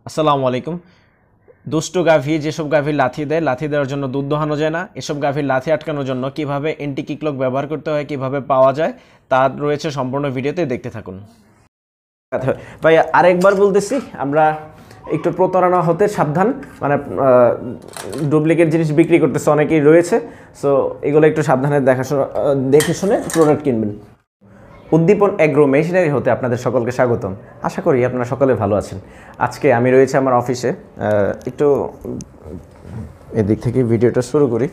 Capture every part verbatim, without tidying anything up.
আসসালামু আলাইকুম। দুষ্টু গাভী যেসব গাভীর লাথি দেয়, লাথি দেওয়ার জন্য দুধ দোহানো যায় না, এসব গাভীর লাথি আটকানোর জন্য কিভাবে এন্টি কিকলক ব্যবহার করতে হয়, কিভাবে পাওয়া যায় তা রয়েছে সম্পূর্ণ ভিডিওতে, দেখতে থাকুন। ভাই আরেকবার বলতেছি, আমরা একটু প্রতারণা হতে সাবধান। মানে ডুপ্লিকেট জিনিস বিক্রি করতেছে অনেকেই রয়েছে, সো এগুলো একটু সাবধানে দেখাশোনা দেখে শুনে প্রোডাক্ট কিনবেন। উদ্দীপন এগ্রো মেশিনারি হতে আপনাদের সকলকে স্বাগতম। আশা করি আপনারা সকলে ভালো আছেন। আজকে আমি রয়েছে আমার অফিসে, একটু এদিক থেকে ভিডিওটা শুরু করি।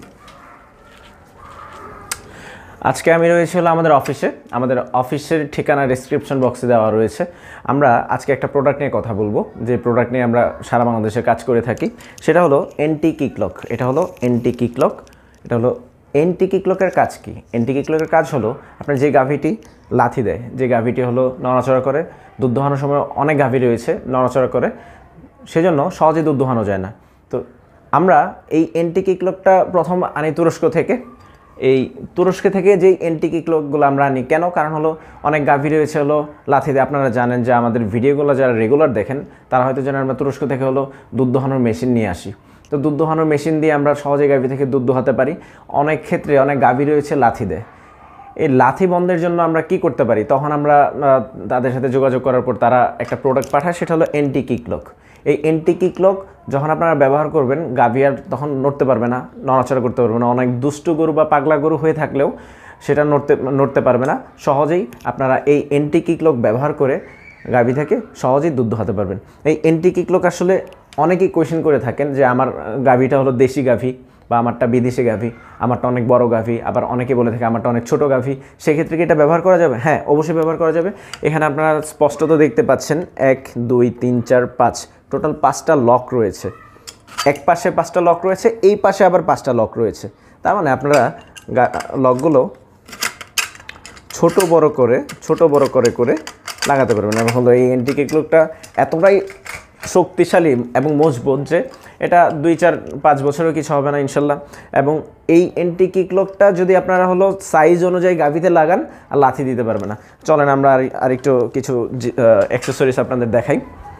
আজকে আমি রয়েছে হলো আমাদের অফিসে। আমাদের অফিসের ঠিকানা ডেসক্রিপশন বক্সে দেওয়া রয়েছে। আমরা আজকে একটা প্রোডাক্ট নিয়ে কথা বলবো, যে প্রোডাক্ট নিয়ে আমরা সারা বাংলাদেশে কাজ করে থাকি। সেটা হলো এন্টি কিকলক। এটা হলো এন্টি কিকলক। এটা হলো এন্টি কিকলকের কাজ কি? এন্টি কিকলকের কাজ হলো আপনার যে গাভীটি লাথি দেয়, যে গাভীটি হলো নড়াচড়া করে, দুধ দোহানোর সময় অনেক গাভী রয়েছে নড়াচড়া করে, সেজন্য সহজে দুধ দোহানো যায় না। তো আমরা এই এন্টি কিকলকটা প্রথম আনি তুরস্ক থেকে। এই তুরস্ক থেকে যেই এন্টি কিকলকগুলো আমরা আনি কেন? কারণ হলো অনেক গাভী রয়েছে হলো লাথি দেয়। আপনারা জানেন যে আমাদের ভিডিওগুলো যারা রেগুলার দেখেন তারা হয়তো জানেন আমরা তুরস্ক থেকে হলো দুধ দোহানোর মেশিন নিয়ে আসি। তো দুধ দোহানোর মেশিন দিয়ে আমরা সহজে গাভী থেকে দুধ দোহাতে পারি। অনেক ক্ষেত্রে অনেক গাভী রয়েছে লাথি দেয়। এই লাথি বন্ধের জন্য আমরা কি করতে পারি? তখন আমরা তাদের সাথে যোগাযোগ করার পর তারা একটা প্রোডাক্ট পাঠায়, সেটা হলো এন্টি কিকলক। এই এন্টি কিকলক যখন আপনারা ব্যবহার করবেন, গাভী আর তখন নড়তে পারবে না, নড়াচড়া করতে পারবে না। অনেক দুষ্টু গরু বা পাগলা গরু হয়ে থাকলেও সেটা নড়তে নড়তে পারবে না। সহজেই আপনারা এই এন্টি কিকলক ব্যবহার করে গাভী থেকে সহজেই দুধ দোহাতে পারবেন। এই এন্টি কিকলক আসলে অনেকেই কোয়েশ্চেন করে থাকেন যে আমার গাভীটা হলো দেশি গাভী বা আমারটা বিদেশি গাভী, আমারটা অনেক বড় গাভী, আবার অনেকে বলে থাকে আমারটা অনেক ছোট গাভী। সেক্ষেত্রে কি এটা ব্যবহার করা যাবে? হ্যাঁ, অবশ্যই ব্যবহার করা যাবে। এখানে আপনারা স্পষ্টত দেখতে পাচ্ছেন এক দুই তিন চার পাঁচ, টোটাল পাঁচটা লক রয়েছে। এক পাশে পাঁচটা লক রয়েছে, এই পাশে আবার পাঁচটা লক রয়েছে। তার মানে আপনারা লকগুলো ছোট বড় করে ছোট বড় করে করে লাগাতে পারবেন। এবং হলো এই এন্টি কিকলকটা এতটাই শক্তিশালী এবং মজবুত যে এটা দুই চার পাঁচ বছরও কিছু হবে না ইনশাল্লাহ। এবং এই এন্টি কিকলকটা যদি আপনারা হলো সাইজ অনুযায়ী গাভীতে লাগান, আর লাথি দিতে পারবে না। চলেন আমরা আর একটু কিছু অ্যাক্সেসরিজ আপনাদের দেখাই।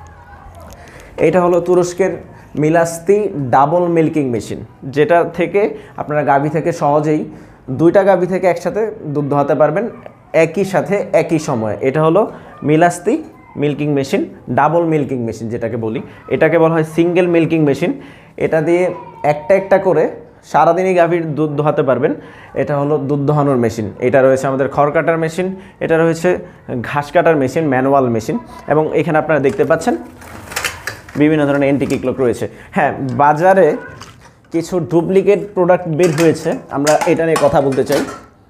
এটা হলো তুরস্কের মিলাস্তি ডাবল মিল্কিং মেশিন, যেটা থেকে আপনারা গাভী থেকে সহজেই দুইটা গাভী থেকে একসাথে দুধ দোহাতে পারবেন একই সাথে একই সময়ে। এটা হলো মিলাস্তি milking machine, double milking machine যেটাকে বলি। এটাকে বলা হয় সিঙ্গেল মিল্কিং মেশিন। এটা দিয়ে একটা একটা করে সারাদিনই গাভীর দুধ দোহাতে পারবেন। এটা হলো দুধ দোহানোর মেশিন। এটা রয়েছে আমাদের খড় কাটার মেশিন, এটা রয়েছে ঘাস কাটার মেশিন, ম্যানুয়াল মেশিন। এবং এখানে আপনারা দেখতে পাচ্ছেন বিভিন্ন ধরনের এন্টি কিকলক রয়েছে। হ্যাঁ, বাজারে কিছু ডুপ্লিকেট প্রোডাক্ট বের হয়েছে, আমরা এটা নিয়ে কথা বলতে চাই।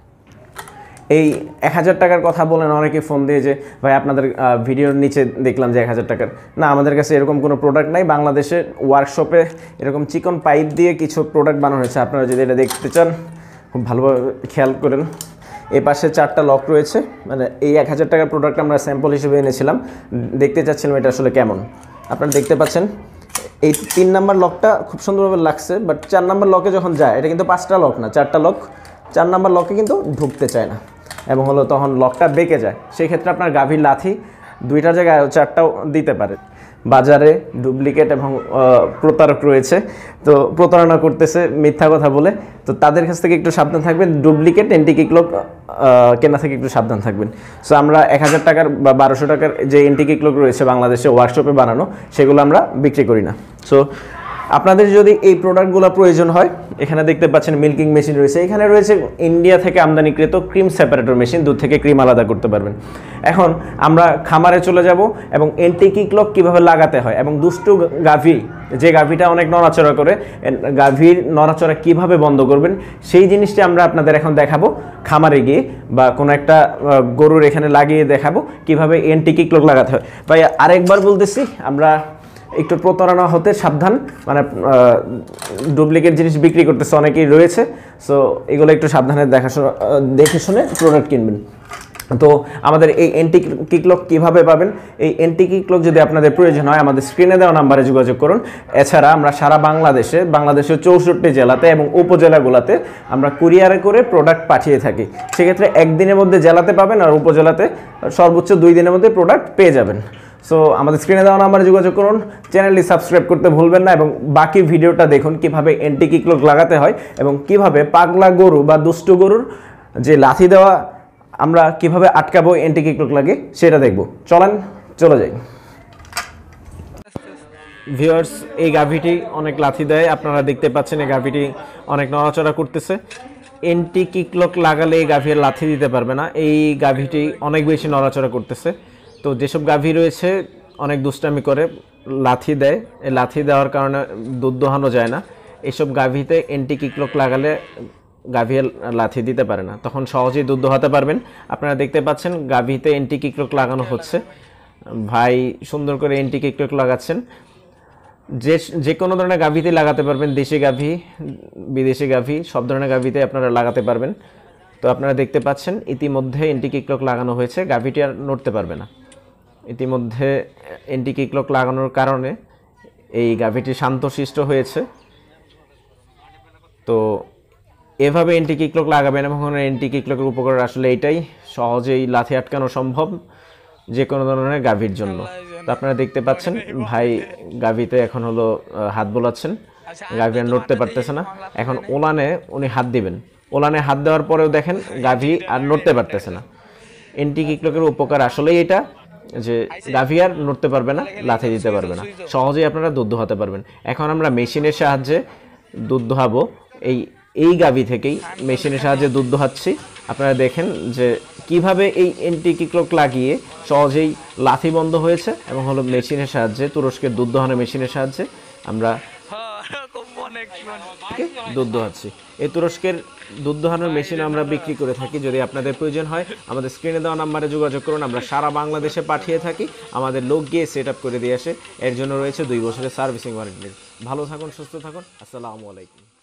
এই এক হাজার টাকার কথা বলেন অনেকে ফোন দিয়ে যে ভাই আপনাদের ভিডিওর নিচে দেখলাম যে এক হাজার টাকার। না, আমাদের কাছে এরকম কোনো প্রোডাক্ট নাই। বাংলাদেশে ওয়ার্কশপে এরকম চিকন পাইপ দিয়ে কিছু প্রোডাক্ট বানানো হয়েছে। আপনারা যদি এটা দেখতে চান খুব ভালোভাবে খেয়াল করেন। এই পাশে চারটা লক রয়েছে। মানে এই এক হাজার টাকার প্রোডাক্ট আমরা স্যাম্পল হিসেবে এনেছিলাম, দেখতে চাচ্ছিলাম এটা আসলে কেমন। আপনারা দেখতে পাচ্ছেন এই তিন নাম্বার লকটা খুব সুন্দরভাবে লাগছে, বাট চার নাম্বার লকে যখন যায়, এটা কিন্তু পাঁচটা লক না, চারটা লক, চার নাম্বার লকে কিন্তু ঢুকতে চায় না এবং হলো তখন লকটা বেঁকে যায়। সেই ক্ষেত্রে আপনার গাভীর লাথি দুইটার জায়গায় চারটাও দিতে পারে। বাজারে ডুপ্লিকেট এবং প্রতারক রয়েছে, তো প্রতারণা করতেছে মিথ্যা কথা বলে। তো তাদের কাছ থেকে একটু সাবধান থাকবেন। ডুপ্লিকেট এন্টি কিকলক কেনা থেকে একটু সাবধান থাকবেন। সো আমরা এক হাজার টাকার বা বারোশো টাকার যে এন্টি কিকলক রয়েছে বাংলাদেশে ওয়ার্কশপে বানানো, সেগুলো আমরা বিক্রি করি না। সো আপনাদের যদি এই প্রোডাক্টগুলো প্রয়োজন হয়, এখানে দেখতে পাচ্ছেন মিল্কিং মেশিন রয়েছে। এখানে রয়েছে ইন্ডিয়া থেকে আমদানিকৃত ক্রিম সেপারেটর মেশিন, দুধ থেকে ক্রিম আলাদা করতে পারবেন। এখন আমরা খামারে চলে যাব এবং এন্টি কিকলক কীভাবে লাগাতে হয় এবং দুষ্টু গাভী, যে গাভীটা অনেক নড়াচড়া করে, গাভীর নড়াচড়া কিভাবে বন্ধ করবেন সেই জিনিসটি আমরা আপনাদের এখন দেখাবো। খামারে গিয়ে বা কোনো একটা গরুর এখানে লাগিয়ে দেখাবো কিভাবে এন্টি কিকলক লাগাতে হয়। ভাই আরেকবার বলতেছি, আমরা একটু প্রতারণা হতে সাবধান। মানে ডুপ্লিকেট জিনিস বিক্রি করতেছে অনেকেই রয়েছে, সো এগুলো একটু সাবধানে দেখাশোনা দেখে শুনে প্রোডাক্ট কিনবেন। তো আমাদের এই এন্টি কিকলক কীভাবে পাবেন? এই এন্টি কিকলক যদি আপনাদের প্রয়োজন হয় আমাদের স্ক্রিনে দেওয়া নাম্বারে যোগাযোগ করুন। এছাড়া আমরা সারা বাংলাদেশে বাংলাদেশের চৌষট্টি জেলাতে এবং উপজেলাগুলোতে আমরা কুরিয়ারে করে প্রোডাক্ট পাঠিয়ে থাকি। সেক্ষেত্রে একদিনের মধ্যে জেলাতে পাবেন আর উপজেলাতে সর্বোচ্চ দুই দিনের মধ্যে প্রোডাক্ট পেয়ে যাবেন। সো আমাদের স্ক্রিনে দেওয়া নাম্বারে যোগাযোগ করুন, চ্যানেলটি সাবস্ক্রাইব করতে ভুলবেন না এবং বাকি ভিডিওটা দেখুন কিভাবে এন্টি কিকলক লাগাতে হয় এবং কিভাবে পাগলা গরু বা দুষ্টু গরুর যে লাথি দেওয়া আমরা কিভাবে আটকাবো এন্টি কিকলক লাগে সেটা দেখব। চলেন চলে যাই। ভিউয়ার্স, এই গাভীটি অনেক লাথি দেয়, আপনারা দেখতে পাচ্ছেন এই গাভীটি অনেক নড়াচড়া করতেছে। এন্টি কিকলক লাগালে এই গাভীর লাথি দিতে পারবে না, এই গাভীটি অনেক বেশি নড়াচড়া করতেছে। তো যেসব গাভী রয়েছে অনেক দুষ্টামি করে লাথি দেয়, এই লাথি দেওয়ার কারণে দুধ দোহানো যায় না, এইসব গাভীতে এন্টি কিকলক লাগালে গাভী লাথি দিতে পারে না, তখন সহজেই দুধ দোহাতে পারবেন। আপনারা দেখতে পাচ্ছেন গাভীতে এন্টি কিকলক লাগানো হচ্ছে, ভাই সুন্দর করে এন্টি কিকলক লাগাচ্ছেন। যে যে কোনো ধরনের গাভীতে লাগাতে পারবেন, দেশি গাভী বিদেশি গাভী সব ধরনের গাভীতে আপনারা লাগাতে পারবেন। তো আপনারা দেখতে পাচ্ছেন ইতিমধ্যে এন্টি কিকলক লাগানো হয়েছে, গাভীটি আর নড়তে পারবে না। ইতিমধ্যে এন্টি কিকলক লাগানোর কারণে এই গাভীটি শান্তশিষ্ট হয়েছে। তো এভাবে এন্টি কিকলক লাগাবেন এবং এন্টি কিকলকের উপকার আসলে এইটাই, সহজেই লাথি আটকানো সম্ভব যে কোনো ধরনের গাভীর জন্য। তো আপনারা দেখতে পাচ্ছেন ভাই গাভীতে এখন হলো হাত বোলাচ্ছেন, গাভী আর নড়তে পারতেছে না। এখন ওলানে উনি হাত দিবেন, ওলানে হাত দেওয়ার পরেও দেখেন গাভী আর নড়তে পারতেছে না। এন্টি কিকলকের উপকার আসলেই এটা যে গাভী আর নড়তে পারবে না, লাথি দিতে পারবে না, সহজেই আপনারা দুধ দোহাতে পারবেন। এখন আমরা মেশিনের সাহায্যে দুধ দোহাবো, এই এই গাভী থেকেই মেশিনের সাহায্যে দুধ দোহাচ্ছি। আপনারা দেখেন যে কিভাবে এই এন্টি কিকলক লাগিয়ে সহজেই লাথি বন্ধ হয়েছে এবং হলো মেশিনের সাহায্যে, তুরস্কের দুধ দোহানো মেশিনের সাহায্যে আমরা দুধ দোহাচ্ছি। এই তুরস্কের দুধ দোহানোর মেশিন আমরা বিক্রি করে থাকি, যদি আপনাদের প্রয়োজন হয় আমাদের স্ক্রিনে দেওয়া নাম্বারে যোগাযোগ করুন, আমরা সারা বাংলাদেশে পাঠিয়ে থাকি, আমাদের লোক গিয়ে সেট আপ করে দিয়ে আসে। এর জন্য রয়েছে দুই বছরের সার্ভিসিং ওয়ারেন্টি। ভালো থাকুন, সুস্থ থাকুন, আসসালামু আলাইকুম।